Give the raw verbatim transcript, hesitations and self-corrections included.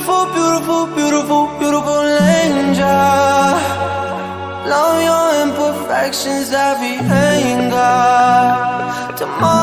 beautiful, beautiful, beautiful, beautiful angel. Love your imperfections, every anger. Tomorrow